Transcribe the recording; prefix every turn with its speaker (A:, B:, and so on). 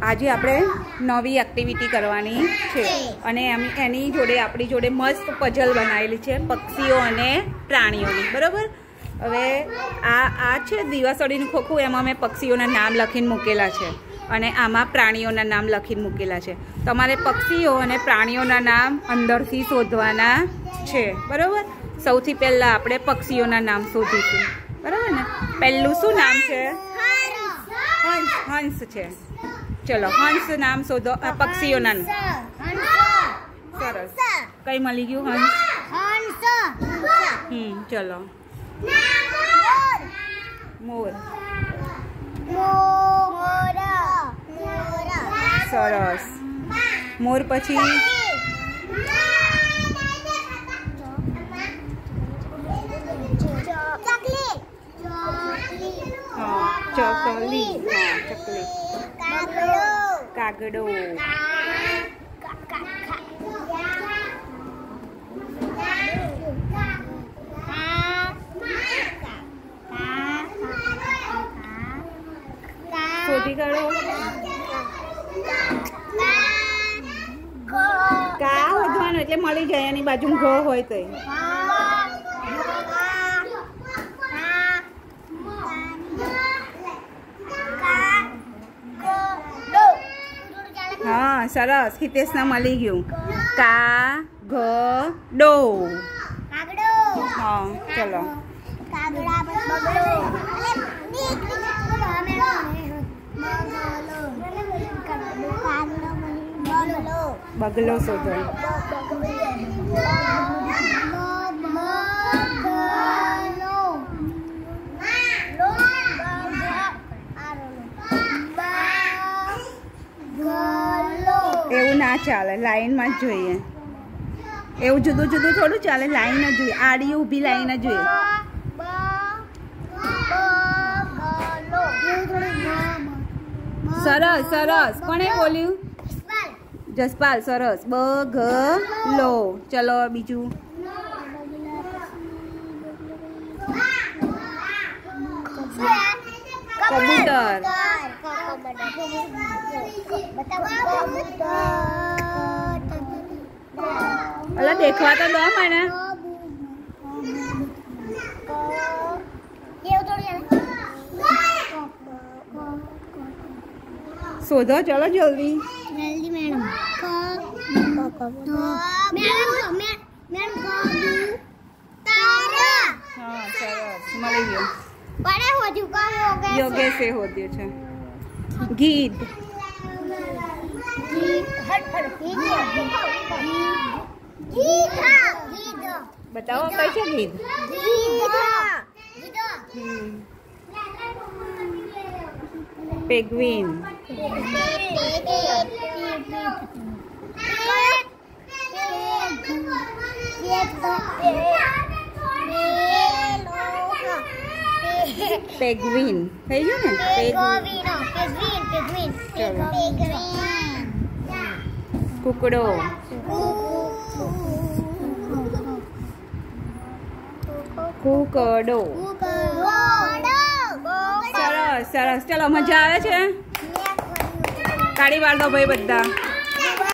A: આજે આપણે નવી એક્ટિવિટી કરવાની છે અને એની જોડે આપણી જોડે મસ્ત પઝલ બનાવેલી છે પક્ષીઓ અને પ્રાણીઓની, બરાબર? હવે આ છે દિવાસળીનું ખોખું, એમાં મેં પક્ષીઓના નામ લખીને મૂકેલા છે અને આમાં પ્રાણીઓના નામ લખીને મૂકેલા છે. તમારે પક્ષીઓ અને પ્રાણીઓના નામ અંદરથી શોધવાના છે, બરાબર? સૌથી પહેલાં આપણે પક્ષીઓના નામ શોધીશું, બરાબર ને? પહેલું શું નામ છે? હંસ. હંસ છે. ચલો હંસ નામ શોધો. પક્ષીઓના નામ. સરસ. કઈ મળી ગયું? હંસ. ચલો. મોર. સરસ. મોર પછી ચકલી. ચકલી. કાગડો. શોધી કાઢો. કા વધવાનું એટલે મળી જાય, એની બાજુમાં ઘ હોય તો. હા સરસ, હિતેશના મળી ગયું. કા ઘ ડો. હા ચલો. બગલો શોધો. એવું ના ચાલે, લાઈનમાં જ જોઈએ. એવું જુદું જુદું થોડું ચાલે, લાઈન જ જોઈએ. આડી ઊભી લાઈન જ જોઈએ. સરસ સરસ. કોણે બોલ્યું? જસપાલ. સરસ. બગલો. ચલો બીજું. કબૂતર. અલા દેખવા તો દો મને. શોધો ચલો જલ્દી. हाँ सरस मળી ગયો. યોગેશે હોદ્યો છે. ગીધ. बताओ कैसे गीध? पेंगुइन. पेंगुइन થઈ ગયું ને? પેંગ્વિન. ચલો. કુકડો. કુકડો. સરસ સરસ. ચલો મજા આવે છે? તાળી વાળ દો ભાઈ બધા.